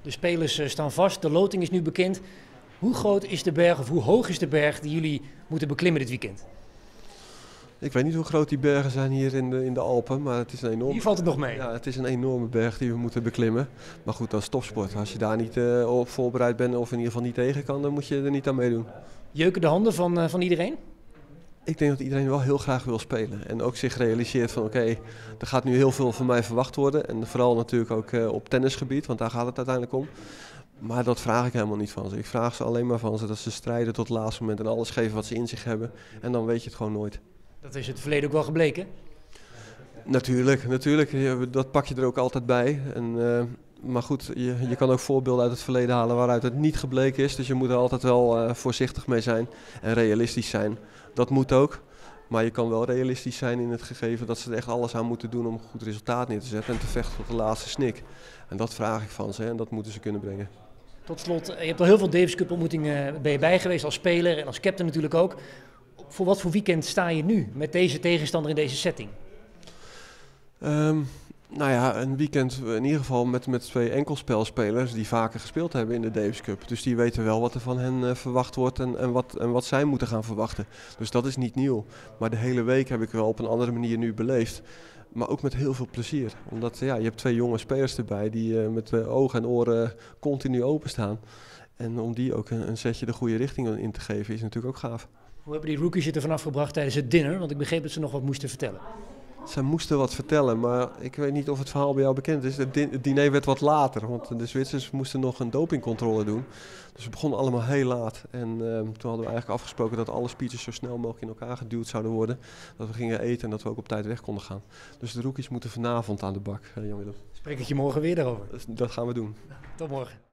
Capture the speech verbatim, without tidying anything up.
De spelers uh, staan vast, de loting is nu bekend. Hoe groot is de berg of hoe hoog is de berg die jullie moeten beklimmen dit weekend? Ik weet niet hoe groot die bergen zijn hier in de, in de Alpen, maar het is een enorme... Hier valt het nog mee. Ja, het is een enorme berg die we moeten beklimmen. Maar goed, dat is topsport. Als je daar niet uh, op voorbereid bent of in ieder geval niet tegen kan, dan moet je er niet aan meedoen. Jeuken de handen van, uh, van iedereen? Ik denk dat iedereen wel heel graag wil spelen. En ook zich realiseert van oké, okay, er gaat nu heel veel van mij verwacht worden. En vooral natuurlijk ook uh, op tennisgebied, want daar gaat het uiteindelijk om. Maar dat vraag ik helemaal niet van ze. Ik vraag ze alleen maar van ze dat ze strijden tot het laatste moment en alles geven wat ze in zich hebben. En dan weet je het gewoon nooit. Dat is het verleden ook wel gebleken? Natuurlijk, natuurlijk. Dat pak je er ook altijd bij. En, uh, maar goed, je, je kan ook voorbeelden uit het verleden halen waaruit het niet gebleken is. Dus je moet er altijd wel uh, voorzichtig mee zijn en realistisch zijn. Dat moet ook. Maar je kan wel realistisch zijn in het gegeven dat ze er echt alles aan moeten doen om een goed resultaat neer te zetten en te vechten tot de laatste snik. En dat vraag ik van ze en dat moeten ze kunnen brengen. Tot slot, je hebt al heel veel Davis Cup ontmoetingen ben je bij geweest als speler en als captain natuurlijk ook. Voor wat voor weekend sta je nu met deze tegenstander in deze setting? Um, nou ja, een weekend in ieder geval met, met twee enkelspelspelers die vaker gespeeld hebben in de Davis Cup. Dus die weten wel wat er van hen uh, verwacht wordt en, en, wat, en wat zij moeten gaan verwachten. Dus dat is niet nieuw. Maar de hele week heb ik wel op een andere manier nu beleefd. Maar ook met heel veel plezier. Omdat ja, je hebt twee jonge spelers erbij die uh, met uh, ogen en oren continu openstaan. En om die ook een, een setje de goede richting in te geven is natuurlijk ook gaaf. Hoe hebben die rookies het ervan afgebracht tijdens het dinner? Want ik begreep dat ze nog wat moesten vertellen. Zij moesten wat vertellen, maar ik weet niet of het verhaal bij jou bekend is. Het, di- het diner werd wat later, want de Zwitsers moesten nog een dopingcontrole doen. Dus het begon allemaal heel laat. En uh, toen hadden we eigenlijk afgesproken dat alle speeches zo snel mogelijk in elkaar geduwd zouden worden. Dat we gingen eten en dat we ook op tijd weg konden gaan. Dus de rookies moeten vanavond aan de bak, uh, Jan Willem. Spreek ik je morgen weer daarover? Dat, dat gaan we doen. Tot morgen.